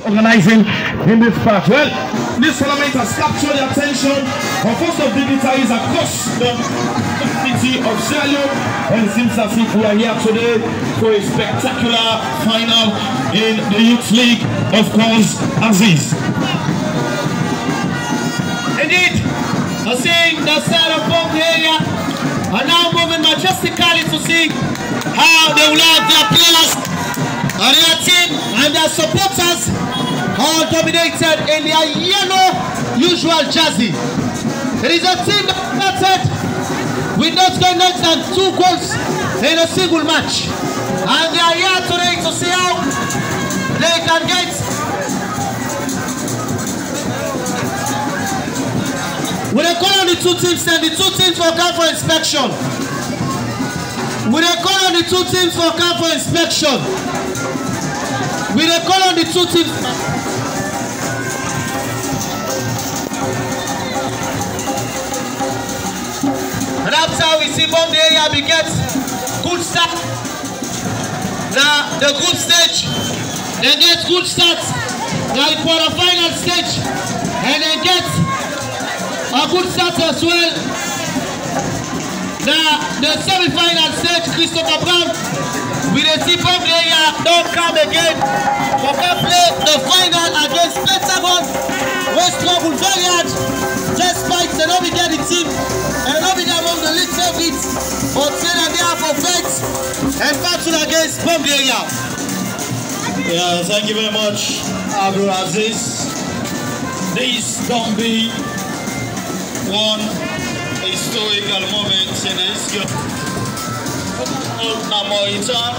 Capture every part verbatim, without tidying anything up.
organizing in this part. Well, this tournament has captured the attention of most of dignitaries across the community of Sierra Leone, and it seems as if we are here today for a spectacular final in the Youth League of Cons Aziz. Indeed, I see the side of both area are now moving majestically to see how they will have their players and their team and their supporters all dominated in their yellow usual jersey. It is a team that started with not going less than two goals in a single match, and they are here today to see how they can get when they call on the two teams, then the two teams will come for inspection. When they call on the two teams for come for inspection. When they call on the two teams. And after we see bomb the area begins good start. Now the group stage, they get good start. Now the quarter-final stage, and they get a good start as well. Now the semi-final stage, Christopher Brown with a tip of the area don't come again. We can play the final against Pentagon. We struggle very hard. Just fight and not be get the team and not be among the league favorites. But say that they are for faith and battle against Bomb the area. Yeah, thank you very much, Abdul Aziz. This don't be one historical moment in the history of Namoitan.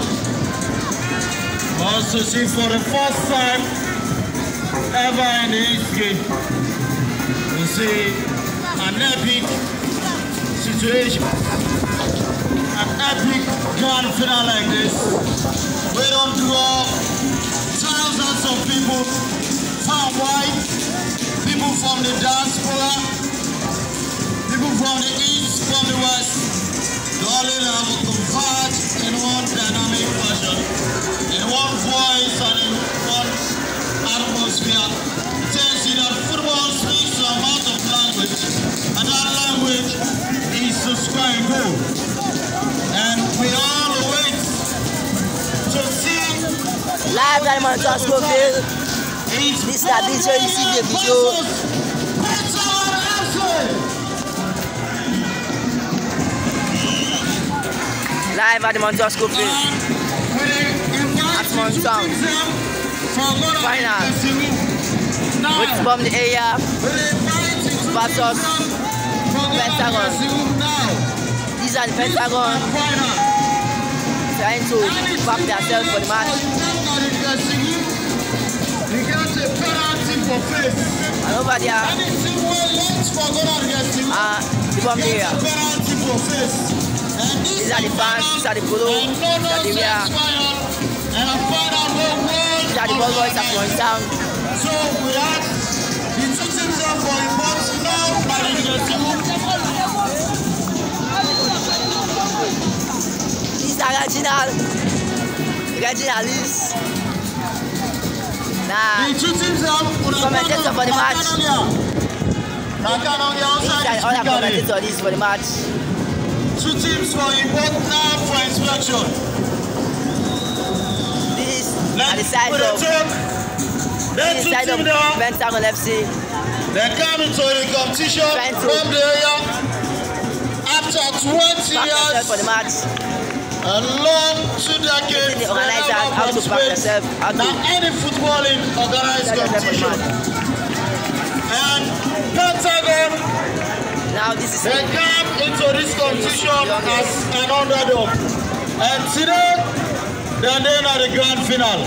Also see for the first time ever in the history, you see an epic situation, an epic grand final like this. We don't draw thousands of people far wide, people from the diaspora, people from the east, from the west, they all have a converge in one dynamic fashion, in one voice and in one atmosphere. Tells you that football speaks to a amount of language, and that language is to score a goal. And we all wait to see live at Monton Schofield. This is the D J C D video. Live at the Monton Schofield. At Monton. Final. With Bomb the area versus Pentagon. These are the Pentagon trying to back themselves for the match. And over there, uh, the Bomb the area. These are the fans, these are the polo, these are the rear. These are the ball boys at one town. So we have the two teams are for imports now by the These are original, originalists. Nah, the two teams are commentators for the match. These are all the commentators for the match. Two teams for import now for inspection. This is at the side of Then two teams now. Pentagon F C. They come into the competition from the area after twenty years for the match. A long two decades. The organizers how to back themselves. Now any footballing organized competition. And Pentagon. Now this is they come into this competition as an underdog. And today they're then at the grand final.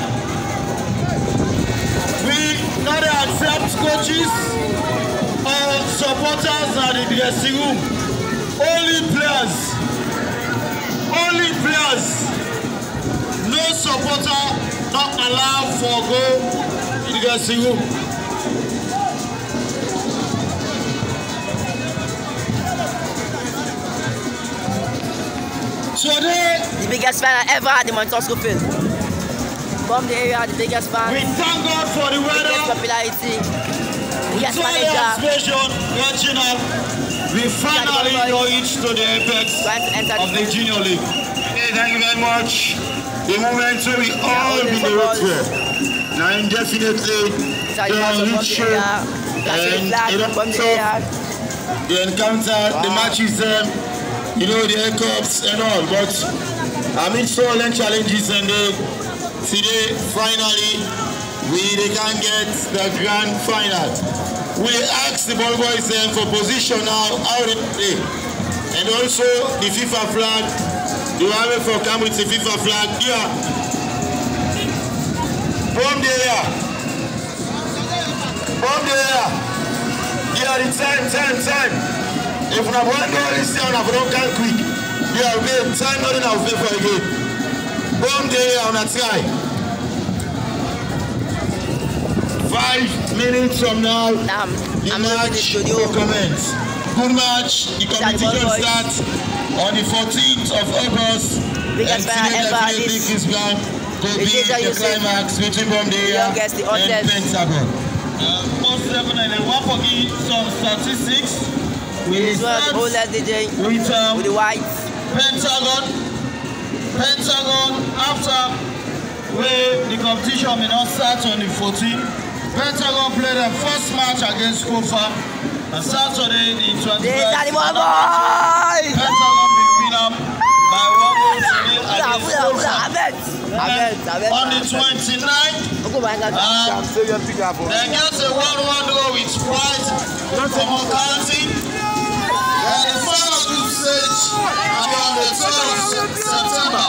We not accept coaches or supporters at the dressing room. Only players. Only players. No supporter not allowed for go in the dressing room. Today, the biggest fan I ever had in Monton Schofield. From the area, the biggest fan. We thank God for the weather. popularity. Yes, With manager. Vision, Reginald, we finally reached to the apex of the Junior League. Okay, thank you very much. The moment where we all be the road for. Now, definitely, they are rich and the encounter, the matches, um, you know, the air cups and all. But amidst all the challenges, and uh, today, finally, we they can get the grand final. We ask the ball boys um, for position now, how they play. And also the FIFA flag. Do I have for come with the FIFA flag? Yeah. Bomb there. Bomb there. Yeah, the time, time, time. If we have one goal this time, we don't can quick. Yeah, we have time, nothing I'll pay for again. Bomb there on a try. Five minutes from now, Damn, the I'm match will commence. Good match. The competition starts on the fourteenth of August. Biggest final ever. This is going to be the climax between Bomdeya and Pentagon. Most definitely, one for some statistics. We start with, with, um, with the white Pentagon. Pentagon after where the competition may not start on the fourteenth. Pentagon played their first match against Kofa on Saturday, the twenty-first. Pentagon will win up by one goal to nil against Kofa. On the twenty-ninth, um, they get a one one draw with Sprite from Okansi. Then the final group stage on the third of September.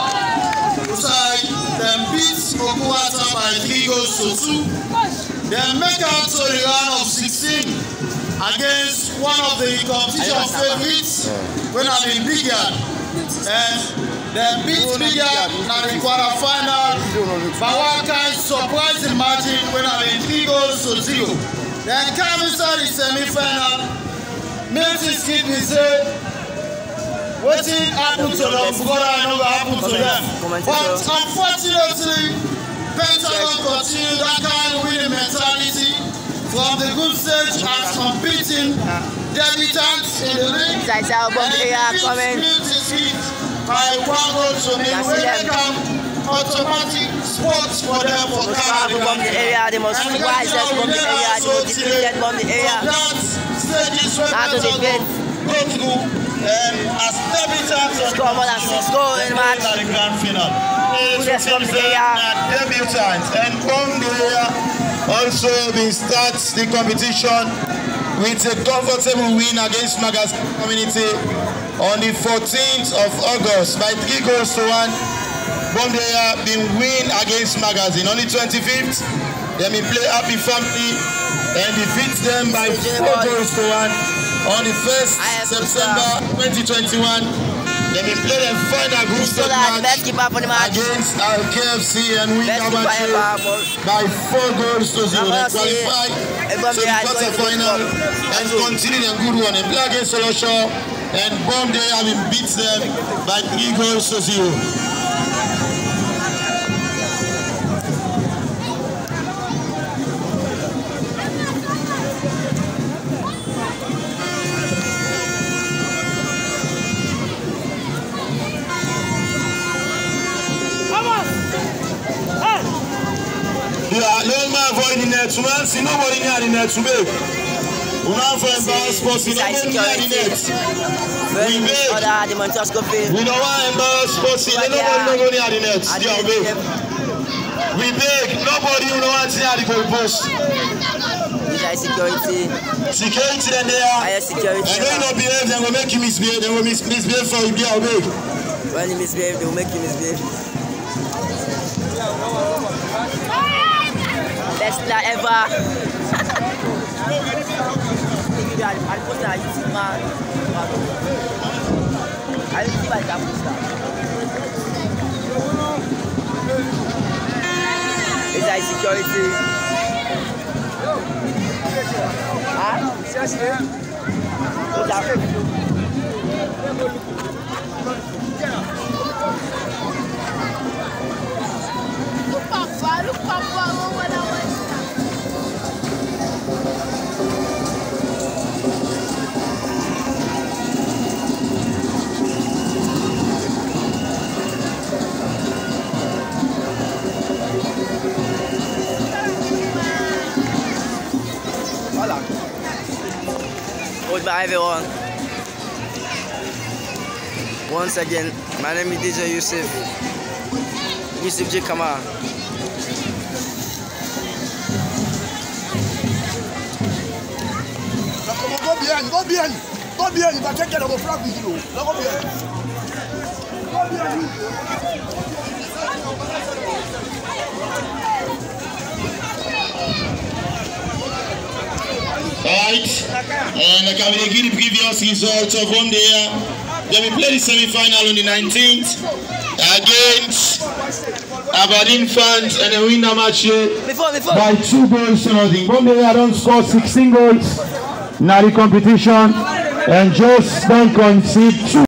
Then beat Okuata by three goals to two. Then make out to the round of sixteen against one of the competition favorites when I'm in Big Yard. And then beat Big Yard in the quarter final by one kind surprising margin when I'm in three goals to zero. Then come inside the semi-final, Milton skip me say, waiting happened to them because I know what happened to them. But unfortunately, Pentagon continued that kind of winning mentality from the group stage as competing debutants in the league. And they beat by one goal to nil. We become automatic sports for them for Canada. from the area, the most wisest from the area, the most defeated from the area. Out of the gate. Go through um, as debutants. Score more than six goals in the match. At the grand final. Yes, from the area. Debutants and from the area also been starts the competition with a comfortable win against Magazine Community on the fourteenth of August by three goals to one. Bomdeya been win against Magazine. On the twenty-fifth, they been play Happy Family and defeat them by four goals to one. On the first September twenty twenty-one, they been play their final group stage match against Al K F C and win by four goals to zero. They qualify to the quarter-final and continue their good one. They play against Solosho and Bomdeya been beat them by three goals to zero. Yeah, long man avoid the net. Man, see nobody near the net today. We don't for embarrass sports. We don't go near the net. We beg. We don't want embarrass sports. Nobody don't go near the net. Yeah, we beg. We beg. Nobody don't want to near the goal post. Security. Security then they are. Higher security. And when you don't behave, they will make you misbehave. They will mis misbehave for you. Yeah, we beg. When you misbehave, they will make you misbehave. Best player ever. I post a YouTube man. I see my poster. It's like security. Huh? Look, Papa, look, Papa, what I want. Goodbye everyone. Once again, my name is D J Yusuf. Yusuf J. Kamara. Go behind, go behind, go behind. If I take care of the flag with you, go behind. Go behind. Alright, and I can give the previous results of one day. Then we play the semi-final on the nineteenth against Aberdeen fans and they win the match here Before, before. by two goals to nothing. One day I don't score sixteen goals. Now the competition and just don't concede two.